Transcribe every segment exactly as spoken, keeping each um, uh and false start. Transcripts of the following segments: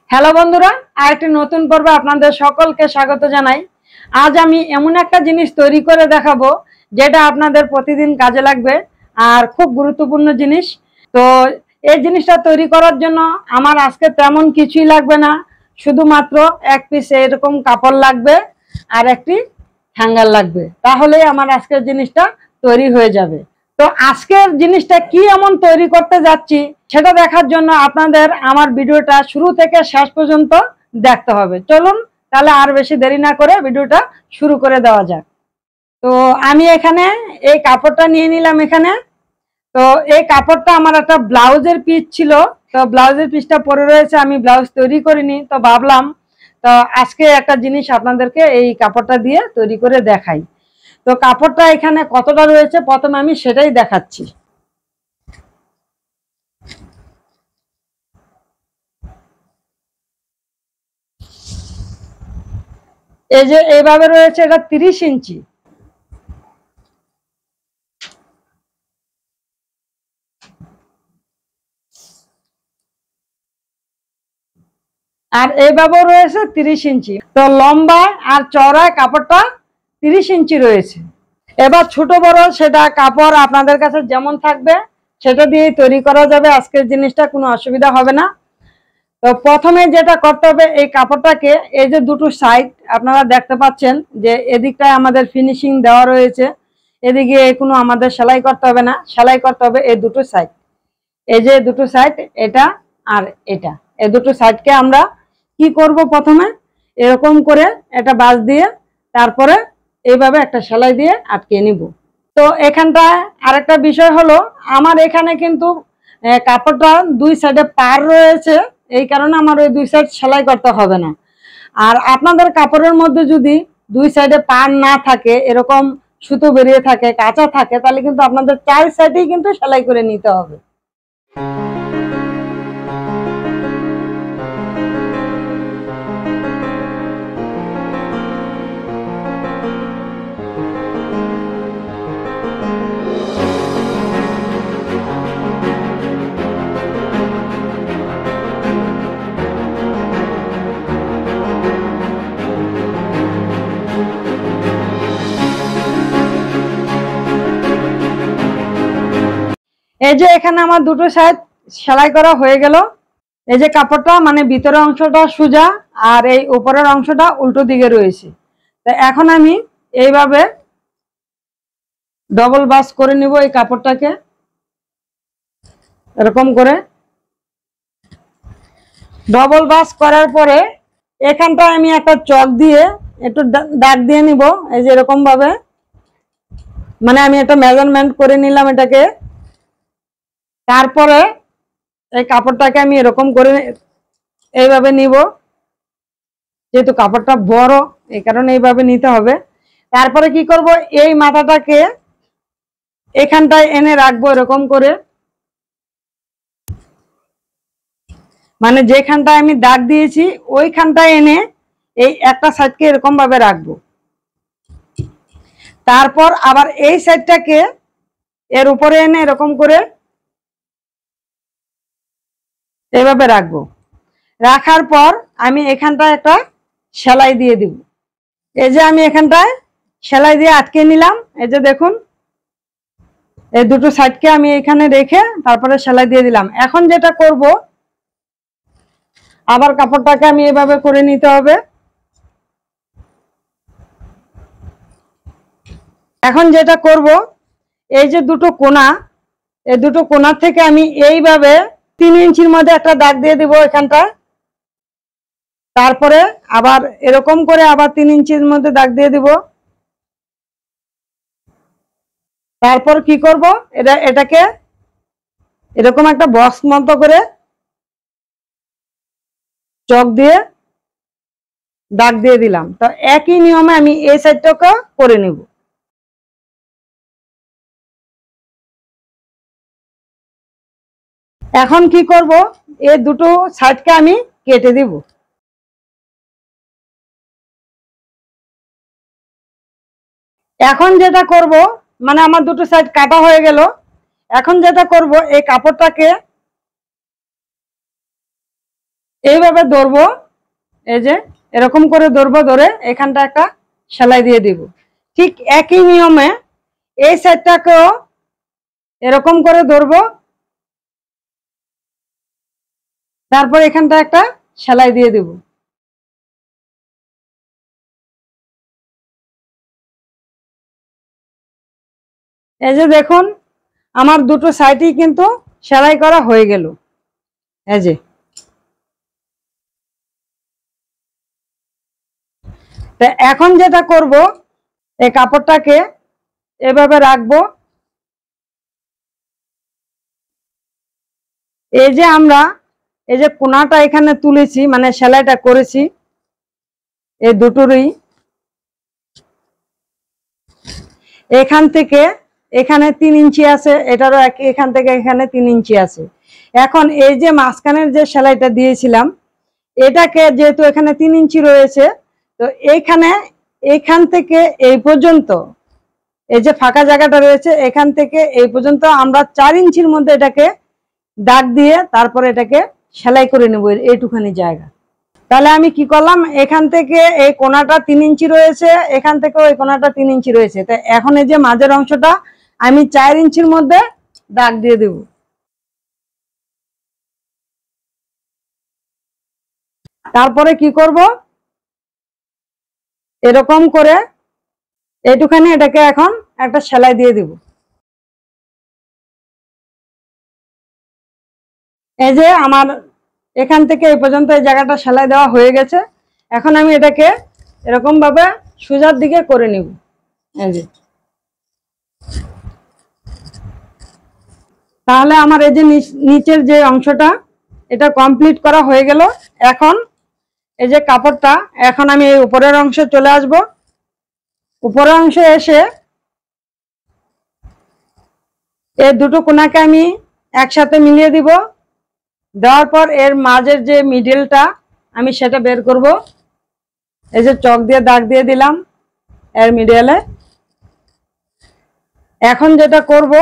Hello বন্ধুরা, আরেকটি নতুন পর্বে আপনাদের সকলকে স্বাগত জানাই। আজ আমি এমন একটা জিনিস তৈরি করে দেখাবো যেটা আপনাদের প্রতিদিন কাজে লাগবে আর খুব গুরুত্বপূর্ণ জিনিস। তো এই জিনিসটা তৈরি করার জন্য আমার আজকে তেমন কিছুই লাগবে না, শুধুমাত্র এক পিস এরকম কাপড় লাগবে আর একটি হ্যাঙ্গার লাগবে, তাহলেই আমার আজকের জিনিসটা তৈরি হয়ে যাবে। তো আজকের জিনিসটা কি এমন তৈরি করতে যাচ্ছি সেটা দেখার জন্য আপনাদের আমার ভিডিওটা শুরু থেকে শেষ পর্যন্ত দেখতে হবে। চলুন তাহলে আর বেশি দেরি না করে ভিডিওটা শুরু করে দেওয়া যাক। তো আমি এখানে এই কাপড়টা নিয়ে নিলাম। এখানে তো এই কাপড়টা আমার একটা ব্লাউজের পিস ছিল, তো ব্লাউজের পিসটা পরে রয়েছে, আমি ব্লাউজ তৈরি করিনি। তো ভাবলাম তো আজকে একটা জিনিস আপনাদেরকে এই কাপড়টা দিয়ে তৈরি করে দেখাই। তো কাপড়টা এখানে কতটা রয়েছে প্রথমে আমি সেটাই দেখাচ্ছি। এই যে এইভাবে রয়েছে, এটা তিরিশ ইঞ্চি। আর এইভাবেও রয়েছে তিরিশ ইঞ্চি। তো লম্বা আর চওড়ায় কাপড়টা তিরিশ ইঞ্চি রয়েছে। এবার ছোট বড় সেটা কাপড় আপনাদের কাছে যেমন থাকবে সেটা দিয়ে তৈরি করা যাবে। আজকের জিনিসটা কোনো অসুবিধা হবে না। তো প্রথমে যেটা করতে হবে, এই কাপড়টাকে এই যে দুটো সাইড আপনারা দেখতে পাচ্ছেন যে এদিকটায় আমাদের ফিনিশিং দেওয়া রয়েছে, এদিকে কোনো আমাদের সেলাই করতে হবে না, সেলাই করতে হবে এই দুটো সাইড। এই যে দুটো সাইড, এটা আর এটা, এই দুটো সাইডকে আমরা কি করব, প্রথমে এরকম করে এটা বাঁশ দিয়ে তারপরে এইভাবে একটা সেলাই দিয়ে আটকে নিব। তো এখানটায় আরেকটা বিষয় হলো, আমার এখানে কিন্তু কাপড়টা দুই সাইডে পার রয়েছে, এই কারণে আমার ওই দুই সাইড সেলাই করতে হবে না। আর আপনাদের কাপড়ের মধ্যে যদি দুই সাইডে পার না থাকে, এরকম সুতো বেরিয়ে থাকে, কাঁচা থাকে, তাহলে কিন্তু আপনাদের চার সাইডেই কিন্তু সেলাই করে নিতে হবে। এই যে এখানে আমার দুটো সাইড সেলাই করা হয়ে গেল। এই যে কাপড়টা মানে ভিতরের অংশটা সোজা আর এই উপরের অংশটা উল্টো দিকে রয়েছে। তো এখন আমি এইভাবে ডবল বাস করে নিব এই কাপড়টাকে, এরকম করে ডবল বাস করার পরে এখানটায় আমি একটা চক দিয়ে একটু দাগ দিয়ে নিব। এই যে এরকম ভাবে, মানে আমি একটা মেজারমেন্ট করে নিলাম এটাকে। তারপরে এই কাপড়টাকে আমি এরকম করে এইভাবে নিব, যেহেতু কাপড়টা বড় এই কারণে এইভাবে নিতে হবে। তারপরে কি করব, এই মাথাটাকে এখানটায় এনে রাখবো এরকম করে, মানে যেখানটায় আমি দাগ দিয়েছি ওইখানটায় এনে এই একটা সাইডকে এরকম ভাবে রাখবো। তারপর আবার এই সাইডটাকে এর উপরে এনে এরকম করে এইভাবে রাখবো। রাখার পর আমি এখানটায় একটা সেলাই দিয়ে দিব। এই যে আমি এখানটায় সেলাই দিয়ে আটকে নিলাম। এই যে দেখুন, এই দুটো সাইডকে আমি এখানে রেখে তারপরে সেলাই দিয়ে দিলাম। এখন যেটা করব, আবার কাপড়টাকে আমি এভাবে করে নিতে হবে। এখন যেটা করব, এই যে দুটো কোণা, এই দুটো কোণার থেকে আমি এইভাবে তিন ইঞ্চির মধ্যে একটা দাগ দিয়ে দিব এখানটা। তারপরে আবার এরকম করে আবার তিন ইঞ্চির মধ্যে দাগ দিয়ে দিব। তারপর কি করব, এটা এটাকে এরকম একটা বক্স মতো করে চক দিয়ে দাগ দিয়ে দিলাম। তো একই নিয়মে আমি এই সাইডটাকে করে নিব। এখন কি করব, এই দুটো সাইডকে আমি কেটে দিব। এখন যেটা করব, মানে আমার দুটো সাইড কাটা হয়ে গেল। এখন যেটা করব, এই কাপড়টাকে এইভাবে ধরবো, এই যে এরকম করে ধরবো, ধরে এখানটা একটা সেলাই দিয়ে দিব। ঠিক একই নিয়মে এই সাইডটাকেও এরকম করে ধরবো, তারপর এখানটা একটা সেলাই দিয়ে দিব। এই যে দেখুন আমার দুটো সাইডই কিন্তু সেলাই করা হয়ে গেল। এই যে এখন যেটা করব, এই কাপড়টাকে এভাবে রাখবো। এই যে আমরা এই যে কোনাটা এখানে তুলেছি, মানে সেলাইটা করেছি এই দুটোরই, এখান থেকে এখানে তিন ইঞ্চি আছে, এটারও এখান থেকে এখানে তিন ইঞ্চি আছে। এখন এই যে মাঝখানের যে সেলাইটা দিয়েছিলাম, এটাকে যেহেতু এখানে তিন ইঞ্চি রয়েছে, তো এইখানে এইখান থেকে এই পর্যন্ত এই যে ফাঁকা জায়গাটা রয়েছে, এখান থেকে এই পর্যন্ত আমরা চার ইঞ্চির মধ্যে এটাকে দাগ দিয়ে তারপরে এটাকে সেলাই করে নেব এইটুখানি জায়গা। তাহলে আমি কি করলাম, এখান থেকে এই কোনাটা তিন ইঞ্চি রয়েছে, এখান থেকে ওই কোনাটা তিন ইঞ্চি রয়েছে, তো এখন এই যে মাঝের অংশটা আমি চার ইঞ্চির মধ্যে দাগ দিয়ে দেব। তারপরে কি করব, এরকম করে এইটুখানি এটাকে এখন একটা সেলাই দিয়ে দিব। এই যে আমার এখান থেকে এই পর্যন্ত এই জায়গাটা সেলাই দেওয়া হয়ে গেছে। এখন আমি এটাকে এরকম ভাবে সোজার দিকে করে নিব। এই যে তাহলে আমার এই যে নিচের যে অংশটা এটা কমপ্লিট করা হয়ে গেল। এখন এই যে কাপড়টা, এখন আমি এই উপরের অংশে চলে আসব। উপরের অংশে এসে এই দুটো কোনাকে আমি একসাথে মিলিয়ে দিব। দেওয়ার পর এর মাঝের যে মিডলটা আমি সেটা বের করব। এই যে চক দিয়ে দাগ দিয়ে দিলাম এর মিডলে। এখন যেটা করব,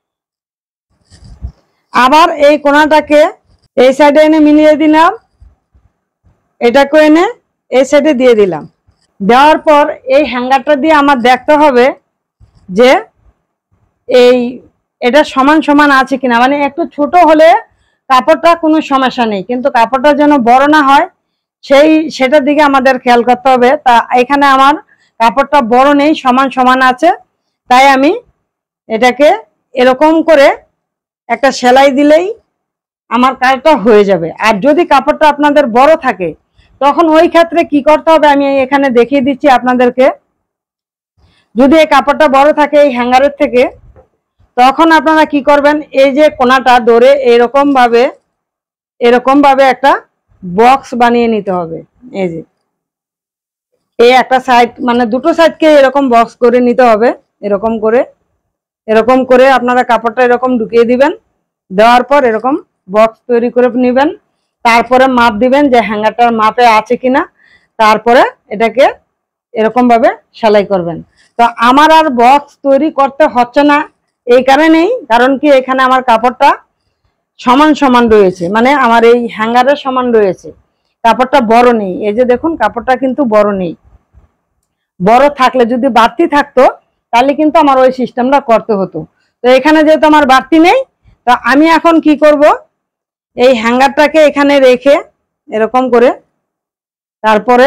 আবার এই কোনাটাকে এই সাইডে এনে মিলিয়ে দিলাম, এটাকে এনে এই সাইডে দিয়ে দিলাম। দেওয়ার পর এই হ্যাঙ্গারটা দিয়ে আমার দেখতে হবে যে এই এটা সমান সমান আছে কিনা, মানে একটু ছোট হলে কাপড়টা কোনো সমস্যা নেই, কিন্তু কাপড়টা যেন বড় না হয় সেই সেটার দিকে আমাদের খেয়াল করতে হবে। তা এখানে আমার কাপড়টা বড় নেই, সমান সমান আছে, তাই আমি এটাকে এরকম করে একটা সেলাই দিলেই আমার কাজটা হয়ে যাবে। আর যদি কাপড়টা আপনাদের বড় থাকে তখন ওই ক্ষেত্রে কি করতে হবে আমি এখানে দেখিয়ে দিচ্ছি আপনাদেরকে। যদি এই কাপড়টা বড় থাকে এই হ্যাঙ্গারের থেকে, তখন আপনারা কি করবেন, এই যে কোনাটা ধরে এরকম ভাবে এরকম ভাবে একটা বক্স বানিয়ে নিতে হবে। এই যে এই একটা সাইড, মানে দুটো সাইডকে এরকম বক্স করে নিতে হবে। এরকম করে এরকম করে আপনারা কাপড়টা এরকম ঢুকিয়ে দিবেন। দেওয়ার পর এরকম বক্স তৈরি করে নেবেন। তারপরে মাপ দিবেন যে হ্যাঙ্গারটার মাপে আছে কিনা, তারপরে এটাকে এরকম ভাবে সেলাই করবেন। তো আমার আর বক্স তৈরি করতে হচ্ছে না এই কারণেই, কারণ কি এখানে আমার কাপড়টা সমান সমান রয়েছে, মানে আমার এই হ্যাঙ্গারের সমান রয়েছে, কাপড়টা বড় নেই। এই যে দেখুন কাপড়টা কিন্তু বড় নেই। বড় থাকলে যদি বাড়তি থাকতো তাহলে কিন্তু আমার ওই সিস্টেমটা করতে হতো। তো এখানে যেহেতু আমার বাড়তি নেই, তো আমি এখন কি করব, এই হ্যাঙ্গারটাকে এখানে রেখে এরকম করে তারপরে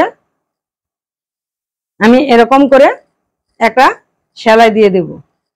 আমি এরকম করে একটা সেলাই দিয়ে দেব।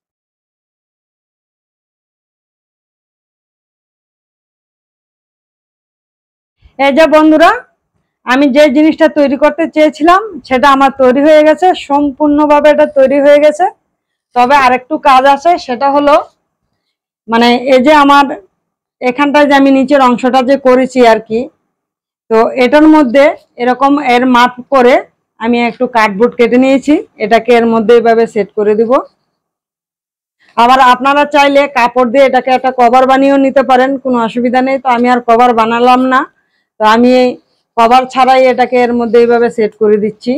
এই যে বন্ধুরা, আমি যে জিনিসটা তৈরি করতে চেয়েছিলাম সেটা আমার তৈরি হয়ে গেছে, সম্পূর্ণভাবে এটা তৈরি হয়ে গেছে। তবে আরেকটু কাজ আছে, সেটা হলো মানে এই যে আমার এখানটায় যে আমি নিচের অংশটা যে করেছি আর কি, তো এটার মধ্যে এরকম এর মাপ করে আমি একটু কার্ডবোর্ড কেটে নিয়েছি, এটাকে এর মধ্যে এইভাবে সেট করে দিব। আবার আপনারা চাইলে কাপড় দিয়ে এটাকে একটা কভার বানিয়েও নিতে পারেন, কোনো অসুবিধা নেই। তো আমি আর কভার বানালাম না, তো আমি এই কভার ছাড়াই এটাকে এর মধ্যে এইভাবে সেট করে দিচ্ছি।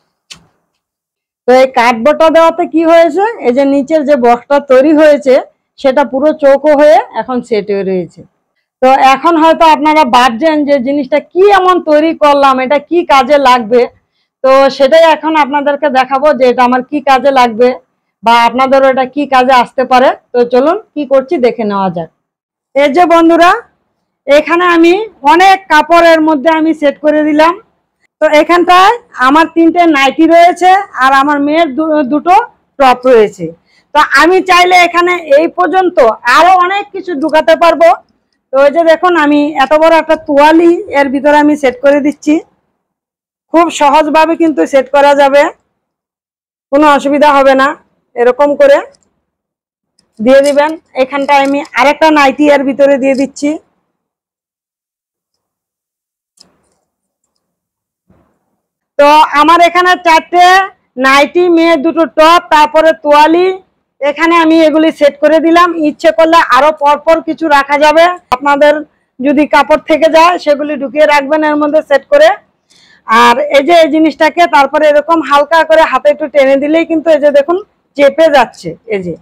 তো এই কার্ডবোর্ডটা দেওয়াতে কি হয়েছে, এই যে নিচের যে বক্সটা তৈরি হয়েছে সেটা পুরো চৌকো হয়ে এখন সেট হয়ে রয়েছে। তো এখন হয়তো আপনারা ভাবছেন যে জিনিসটা কি এমন তৈরি করলাম, এটা কি কাজে লাগবে। তো সেটাই এখন আপনাদেরকে দেখাবো যে এটা আমার কি কাজে লাগবে বা আপনাদেরও এটা কি কাজে আসতে পারে। তো চলুন কি করছি দেখে নেওয়া যাক। এই যে বন্ধুরা, এখানে আমি অনেক কাপড়ের মধ্যে আমি সেট করে দিলাম। তো এখানটায় আমার তিনটে নাইটি রয়েছে আর আমার মেয়ের দুটো টপ রয়েছে। তো আমি চাইলে এখানে এই পর্যন্ত আরো অনেক কিছু ঢুকাতে পারবো। তো ওই যে দেখুন, আমি এত বড় একটা তোয়ালি এর ভিতরে আমি সেট করে দিচ্ছি। খুব সহজভাবে কিন্তু সেট করা যাবে, কোনো অসুবিধা হবে না। এরকম করে দিয়ে দিবেন। এখানটায় আমি আরেকটা নাইটি এর ভিতরে দিয়ে দিচ্ছি। তো আমার এখানে চারটে নাইটি, মেয়ে দুটো টপ, তারপরে তোয়ালি, এখানে আমি এগুলি সেট করে দিলাম। ইচ্ছে করলে আরো পরপর কিছু রাখা যাবে। আপনাদের যদি কাপড় থেকে যায় সেগুলি ঢুকিয়ে রাখবেন এর মধ্যে সেট করে। আর এই যে এই জিনিসটাকে তারপরে এরকম হালকা করে হাতে একটু টেনে দিলেই কিন্তু এই যে দেখুন চেপে যাচ্ছে। এই যে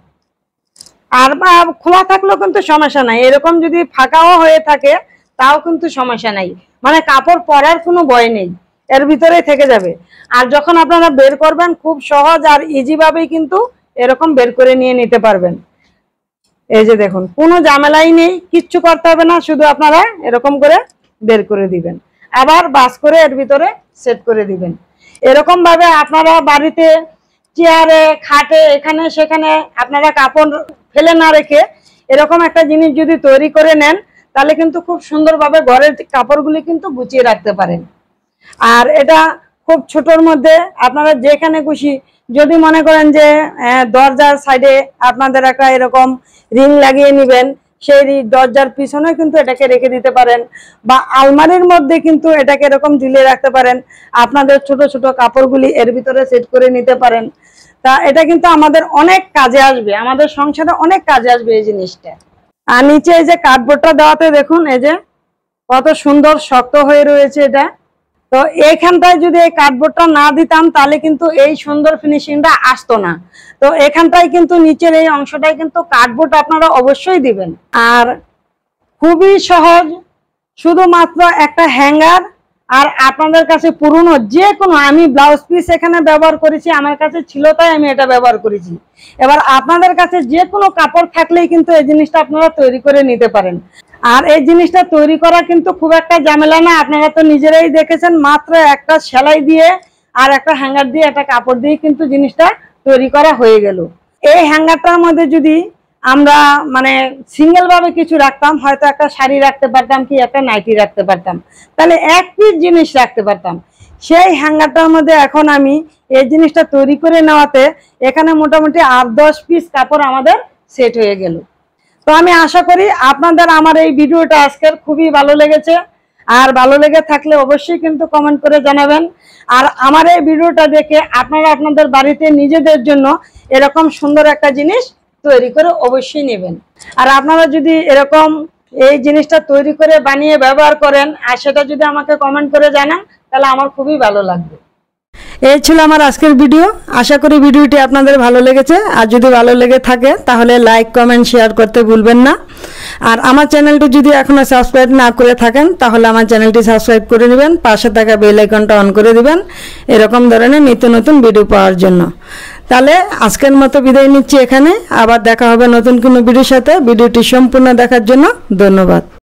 আর খোলা থাকলেও কিন্তু সমস্যা নাই, এরকম যদি ফাঁকাও হয়ে থাকে তাও কিন্তু সমস্যা নাই। মানে কাপড় পরার কোনো ভয় নেই, এর ভিতরেই থেকে যাবে। আর যখন আপনারা বের করবেন খুব সহজ আর ইজি ভাবেই কিন্তু এরকম বের করে নিয়ে নিতে পারবেন। এই যে দেখুন, কোনো ঝামেলাই নেই, কিচ্ছু করতে হবে না, শুধু আপনারা এরকম করে বের করে দিবেন, আবার বাস করে এর ভিতরে সেট করে দিবেন। এরকম ভাবে আপনারা বাড়িতে চেয়ারে, খাটে, এখানে সেখানে আপনারা কাপড় ফেলে না রেখে এরকম একটা জিনিস যদি তৈরি করে নেন তাহলে কিন্তু খুব সুন্দরভাবে ঘরের কাপড়গুলি কিন্তু গুছিয়ে রাখতে পারেন। আর এটা খুব ছোটর মধ্যে আপনারা যেখানে খুশি, যদি মনে করেন যে দরজার সাইডে আপনাদের একটা এরকম রিং লাগিয়ে নেবেন, সেই দরজার পিছনে কিন্তু এটাকে রেখে দিতে পারেন, বা আলমারির মধ্যে কিন্তু এটাকে এরকম ঝুলিয়ে রাখতে পারেন। আপনাদের ছোট ছোট কাপড়গুলি এর ভিতরে সেট করে নিতে পারেন। তা এটা কিন্তু আমাদের অনেক কাজে আসবে, আমাদের সংসারে অনেক কাজে আসবে এই জিনিসটা। আর নিচে এই যে কার্ডবোর্ডটা দেওয়াতে দেখুন এই যে কত সুন্দর শক্ত হয়ে রয়েছে এটা। তো এইখানটায় যদি এই কার্ডবোর্ডটা না দিতাম তাহলে কিন্তু এই সুন্দর ফিনিশিংটা আসতো না। তো এখানটায় কিন্তু নিচের এই অংশটায় কিন্তু কার্ডবোর্ড আপনারা অবশ্যই দিবেন। আর খুবই সহজ, শুধুমাত্র একটা হ্যাঙ্গার আর আপনাদের কাছে পুরনো যে কোনো, আমি ব্লাউজ পিস এখানে ব্যবহার করেছি, আমার কাছে ছিল তাই আমি এটা ব্যবহার করেছি। এবার আপনাদের কাছে যে কোনো কাপড় থাকলেই কিন্তু এই জিনিসটা আপনারা তৈরি করে নিতে পারেন। আর এই জিনিসটা তৈরি করা কিন্তু খুব একটা ঝামেলা না, আপনারা তো নিজেরাই দেখেছেন। মাত্র একটা সেলাই দিয়ে আর একটা হ্যাঙ্গার দিয়ে, একটা কাপড় দিয়ে কিন্তু জিনিসটা তৈরি করা হয়ে গেল। এই হ্যাঙ্গারটার মধ্যে যদি আমরা মানে সিঙ্গেল ভাবে কিছু রাখতাম, হয়তো একটা শাড়ি রাখতে পারতাম কি একটা নাইটি রাখতে পারতাম, তাহলে এক পিস জিনিস রাখতে পারতাম। সেই হ্যাঙ্গারটার মধ্যে এখন আমি এই জিনিসটা তৈরি করে নেওয়াতে এখানে মোটামুটি আট দশ পিস কাপড় আমাদের সেট হয়ে গেল। তো আমি আশা করি আপনাদের আমার এই ভিডিওটা আজকের খুবই ভালো লেগেছে। আর ভালো লেগে থাকলে অবশ্যই কিন্তু কমেন্ট করে জানাবেন। আর আমার এই ভিডিওটা দেখে আপনারা আপনাদের বাড়িতে নিজেদের জন্য এরকম সুন্দর একটা জিনিস তৈরি করে অবশ্যই নেবেন। আর আপনারা যদি এরকম এই জিনিসটা তৈরি করে বানিয়ে ব্যবহার করেন আর সেটা যদি আমাকে কমেন্ট করে জানান তাহলে আমার খুবই ভালো লাগবে। এই ছিল আমার আজকের ভিডিও। আশা করি ভিডিওটি আপনাদের ভালো লেগেছে। আর যদি ভালো লেগে থাকে তাহলে লাইক, কমেন্ট, শেয়ার করতে ভুলবেন না। আর আমার চ্যানেলটি যদি এখনো সাবস্ক্রাইব না করে থাকেন তাহলে আমার চ্যানেলটি সাবস্ক্রাইব করে নেবেন, পাশে থাকা বেল আইকনটা অন করে দিবেন এরকম ধরনের নিত্য নতুন ভিডিও পাওয়ার জন্য। তাহলে আজকের মতো বিদায় নিচ্ছি এখানে, আবার দেখা হবে নতুন কোনো ভিডিওর সাথে। ভিডিওটি সম্পূর্ণ দেখার জন্য ধন্যবাদ।